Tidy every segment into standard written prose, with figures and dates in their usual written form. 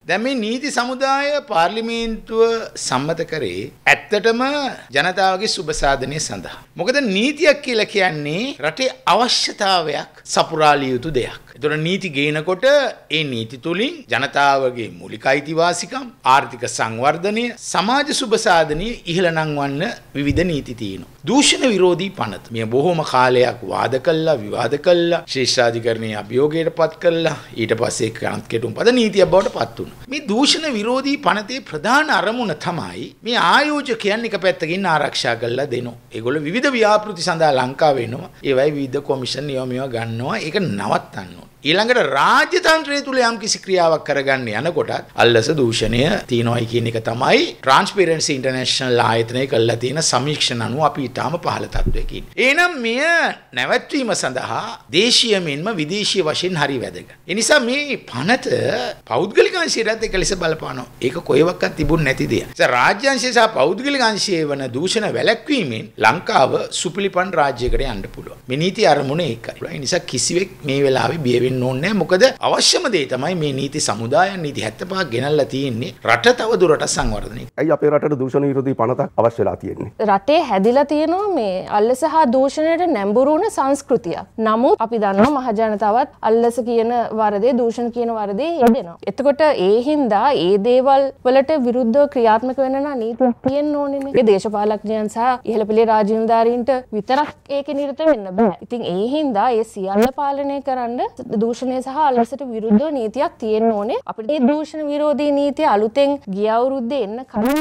දැන් මේ නීති සමුදාය පාර්ලිමේන්තුව සම්මත කරේ ඇත්තටම ජනතාවගේ සුබ සාධනය සඳහා. මොකද නීතියක් කියලා කියන්නේ රටේ අවශ්‍යතාවයක් සපුරාලිය යුතු දෙයක්. ඒතකොට නීති ගේනකොට ඒ නීති තුලින් ජනතාවගේ මූලික අයිතිවාසිකම්, ආර්ථික සංවර්ධනය, සමාජ සුබ සාධනය ඉහළ නංවන්න විවිධ නීති තියෙනවා. දූෂණ විරෝධී පනත. මේ බොහොම කාලයක් වාද කළා, විවාද කළා, ශ්‍රේෂ්ඨාධිකරණයේ අභියෝගයට පත් කළා. ඊට පස්සේ කෙටුම් පද නීතියක් බවට පත් වුණා. මේ දූෂණ විරෝධී පනතේ ප්‍රධාන අරමුණ තමයි මේ ආයෝජකයන් එක පැත්තකින් ආරක්ෂා කරලා දෙනවා. ඒගොල්ලෝ විවිධ ව්‍යාපෘති සඳහා ලංකාවේ එනවා. ඒවයි විවිධ කොමිෂන් නියම ගන්නවා. ඒක නවත්තන්න ඕන. ඊළඟට රාජ්‍ය තන්ත්‍රය තුල යම් කිසි ක්‍රියාවක් කරගන්න යනකොටත් අල්ලස දූෂණය තියනවායි කියන එක තමයි ට්‍රාන්ස්පරන්සි ඉන්ටර්නැෂනල් ආයතනය කළා තියෙන සමීක්ෂණ අනුව අපි ඊටාම පහළ තත්ත්වයකින්. එහෙනම් මෙය නැවැත්වීම සඳහා දේශීය මෙන්ම විදේශීය වශයෙන් හරි වැදගත්. ඒ නිසා මේ පනත පෞද්ගලික අංශයටත් එක ලෙස බලපානවා. ඒක කොහෙවත් තිබුණ නැති දෙයක්. ඒ රාජ්‍ය අංශය සහ පෞද්ගලික අංශයේ වන දූෂණ වැළැක්වීමෙන් ලංකාව සුපිලිපන් රාජ්‍යයකට යන්න පුළුවන්. මේ නීති අරමුණ ඒකයි. ඒ නිසා කිසිවෙක් මේ වෙලාවේ බිය වෙන්න ඕනේ නැහැ. මොකද අවශ්‍යම දේ තමයි මේ නීති සමුදායන් නීති 75ක් ගෙනල්ලා තියෙන්නේ රට තව දුරට සංවර්ධනය. ඇයි අපේ රටට දූෂණ විරෝධී පනතක් අවශ්‍ය වෙලා තියෙන්නේ? රටේ හැදිලා තියෙනවා මේ අල්ලස හා දූෂණයට නැඹුරු වුණ සංස්කෘතියක්. නමුත් අපි දන්නවා මහ ජනතාවත් අල්ලස කියන වරදේ දූෂණ කියන වරදේ යෙදෙනවා. එතකොට ඒ හින්දා ඒ දේවල් වලට විරුද්ධව ක්‍රියාත්මක වෙන්න නම් නීතියක් තියෙන්න ඕනේනේ. ඒ දේශපාලඥයන් සහ ඉහළ පෙළේ රාජ්‍ය නිලධාරීන්ට විතරක් ඒකේ නිරත වෙන්න බෑ. ඉතින් ඒ හින්දා ඒ සියල්ල පාලනය කරන්න දූෂණය සහ අල්ලසට විරුද්ධව නීතියක් තියෙන්න ඕනේ. අපිට මේ දූෂණ විරෝධී නීතිය අලුතෙන් ගිය අවුරුද්දේ එන්න කලින්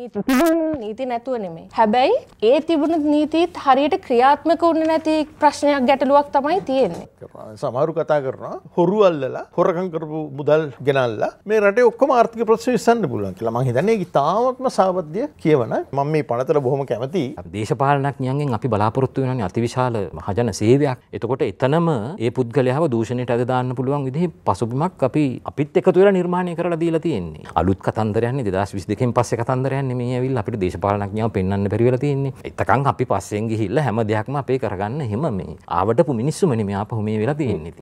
නීති නැතුව නෙමෙයි. හැබැයි ඒ තිබුණ නීතිත් හරියට ක්‍රියාත්මක වුණේ නැති ප්‍රශ්නයක් ගැටලුවක් තමයි තියෙන්නේ. සමහරු කතා කරනවා හොරු අල්ලලා හොරකම් කරපු මුදල් ගෙනල්ලා මේ රටේ ඔක්කොම ආර්ථික ප්‍රශ්න විසඳන්න පුළුවන් කියලා. මම හිතන්නේ ඒක තාමත්ම සාබද්‍ය කියවන. මම මේ පනතට බොහොම කැමතියි. දේශපාලනඥයන්ගෙන් අපි බලාපොරොත්තු වෙනවානේ අතිවිශාල මහජන සේවයක්. එතකොට එතනම ඒ පුද්ගලයාව දූෂණයට අද දාන්න පුළුවන් විදිහේ පසුබිමක් අපිත් එකතු වෙලා නිර්මාණය කරලා දීලා තියෙන්නේ. අලුත් කතන්දරයක් නේ 2022 පස්සේ කතන්දරයක් නෙමෙයි ඇවිල්ලා අපිට දේශපාලනඥයව පෙන්වන්න බැරි වෙලා තියෙන්නේ. එතකන් අපි පස්සෙන් ගිහිල්ලා හැම දෙයක්ම අපේ කරගන්න හැම මේ ආවටපු මිනිස්සුම නෙමෙයි ආපහු මේ වෙලා තියෙන්නේ.